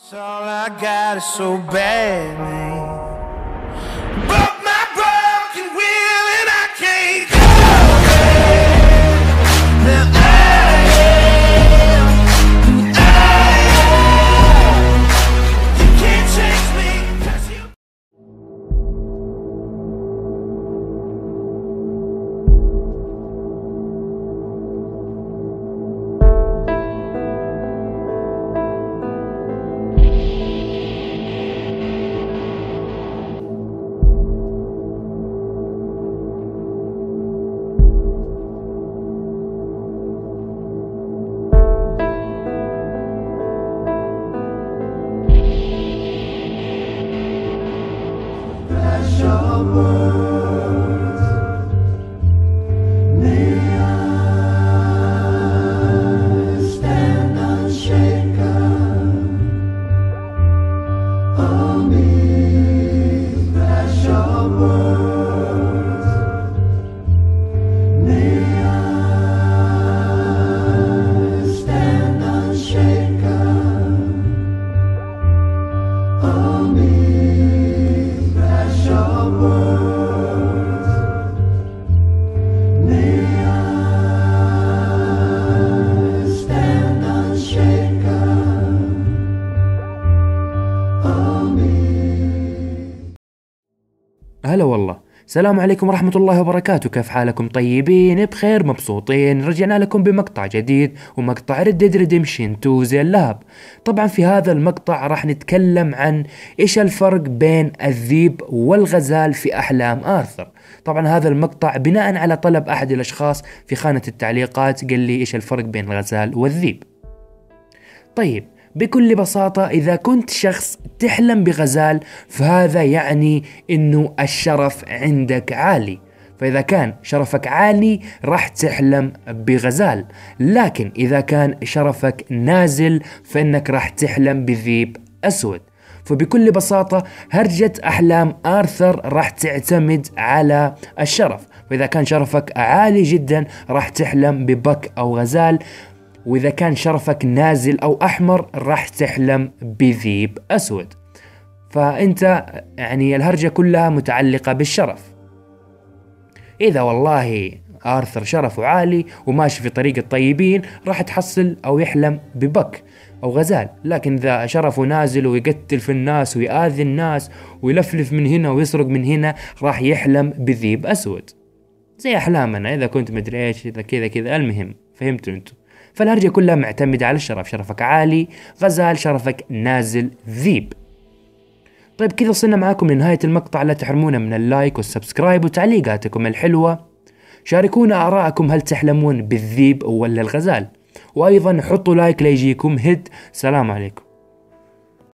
All I got is so bad, man. Broke my broken will and I can't go back. Now I am who I am. You can't change me 'cause you. Your words, may I stand unshaken. Oh, me, that's your words. May I stand unshaken. Oh, me. Your words, may I stand unshaken. Oh, me. هلا والله، السلام عليكم ورحمة الله وبركاته. كيف حالكم؟ طيبين بخير مبسوطين؟ رجعنا لكم بمقطع جديد ومقطع Red Dead Redemption 2 زي اللهب. طبعا في هذا المقطع راح نتكلم عن ايش الفرق بين الذيب والغزال في احلام آرثر. طبعا هذا المقطع بناء على طلب احد الاشخاص في خانة التعليقات، قال لي ايش الفرق بين الغزال والذيب. طيب بكل بساطة، إذا كنت شخص تحلم بغزال فهذا يعني إنه الشرف عندك عالي، فإذا كان شرفك عالي راح تحلم بغزال. لكن إذا كان شرفك نازل فإنك راح تحلم بذيب أسود. فبكل بساطة هرجة أحلام آرثر راح تعتمد على الشرف، فإذا كان شرفك عالي جدا راح تحلم ببك أو غزال، وإذا كان شرفك نازل أو أحمر راح تحلم بذيب أسود. فأنت يعني الهرجة كلها متعلقة بالشرف. إذا والله آرثر شرفه عالي وماشي في طريق الطيبين راح تحصل أو يحلم ببك أو غزال، لكن إذا شرفه نازل ويقتل في الناس ويآذي الناس ويلفلف من هنا ويسرق من هنا راح يحلم بذيب أسود. زي أحلامنا، إذا كنت مدري إيش، إذا كذا كذا، المهم فهمتوا أنتوا. فالهرجة كلها معتمدة على الشرف، شرفك عالي غزال، شرفك نازل ذيب. طيب كذا وصلنا معاكم لنهاية المقطع، لا تحرمونا من اللايك والسبسكرايب وتعليقاتكم الحلوة. شاركونا آراءكم، هل تحلمون بالذيب ولا الغزال؟ وأيضا حطوا لايك ليجيكم هيد. سلام عليكم.